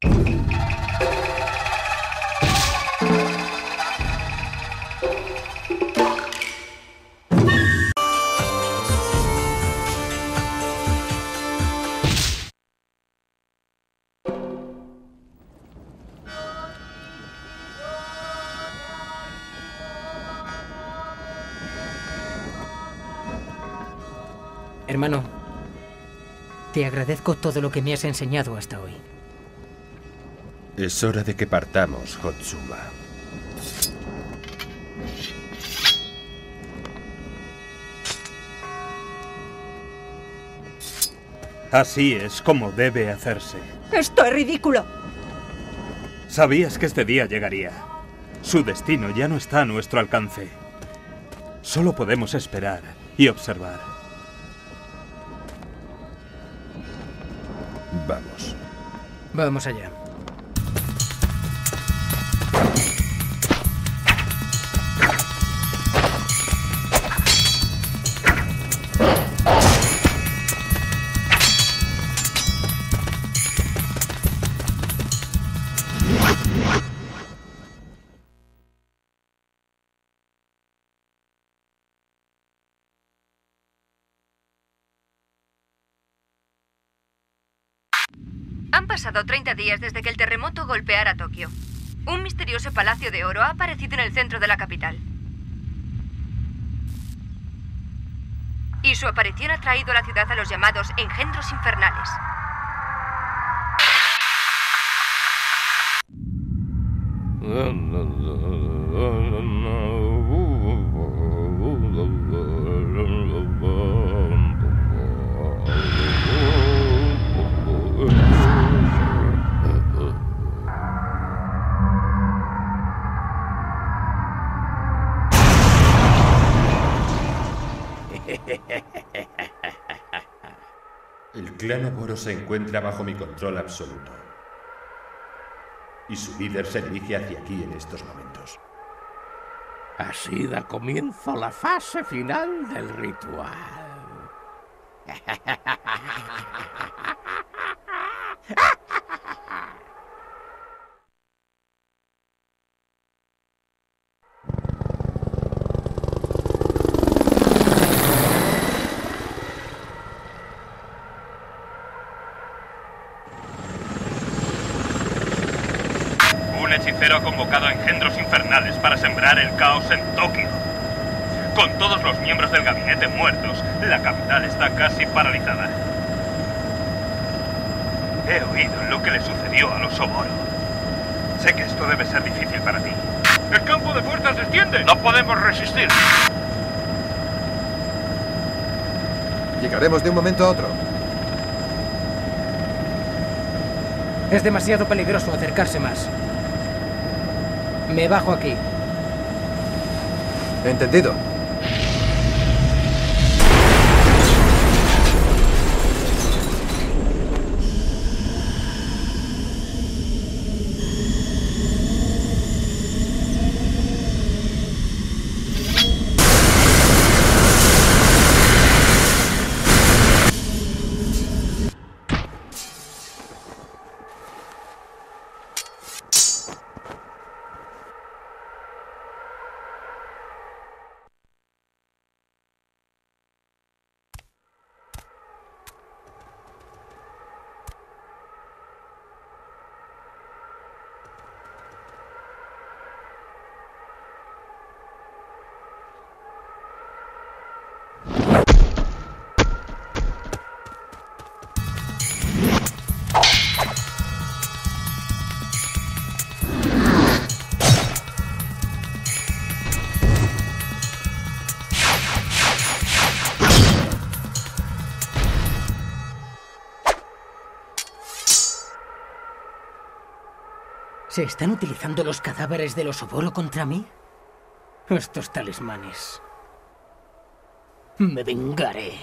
Hermano, te agradezco todo lo que me has enseñado hasta hoy. Es hora de que partamos, Hotsuma. Así es como debe hacerse. ¡Esto es ridículo! Sabías que este día llegaría. Su destino ya no está a nuestro alcance. Solo podemos esperar y observar. Vamos. Vamos allá. Han pasado 30 días desde que el terremoto golpeara Tokio. Un misterioso palacio de oro ha aparecido en el centro de la capital. Y su aparición ha traído a la ciudad a los llamados engendros infernales. El clan Oboro se encuentra bajo mi control absoluto. Y su líder se dirige hacia aquí en estos momentos. Así da comienzo la fase final del ritual. Un hechicero ha convocado a engendros infernales para sembrar el caos en Tokio. Con todos los miembros del gabinete muertos, la capital está casi paralizada. He oído lo que le sucedió a los Oboro. Sé que esto debe ser difícil para ti. ¡El campo de fuerzas se extiende! ¡No podemos resistir! Llegaremos de un momento a otro. Es demasiado peligroso acercarse más. Me bajo aquí. Entendido. ¿Se están utilizando los cadáveres de los Oboro contra mí? Estos talismanes. Me vengaré.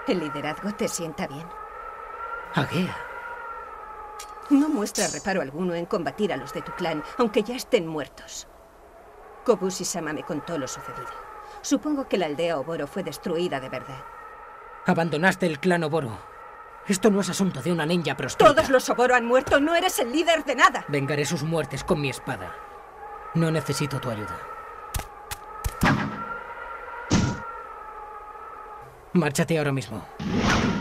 ¿El liderazgo te sienta bien? Agea. No muestra reparo alguno en combatir a los de tu clan, aunque ya estén muertos. Kobushi-sama me contó lo sucedido. Supongo que la aldea Oboro fue destruida de verdad. Abandonaste el clan Oboro. Esto no es asunto de una ninja proscrita. Todos los Oboro han muerto, no eres el líder de nada. Vengaré sus muertes con mi espada. No necesito tu ayuda. Márchate ahora mismo.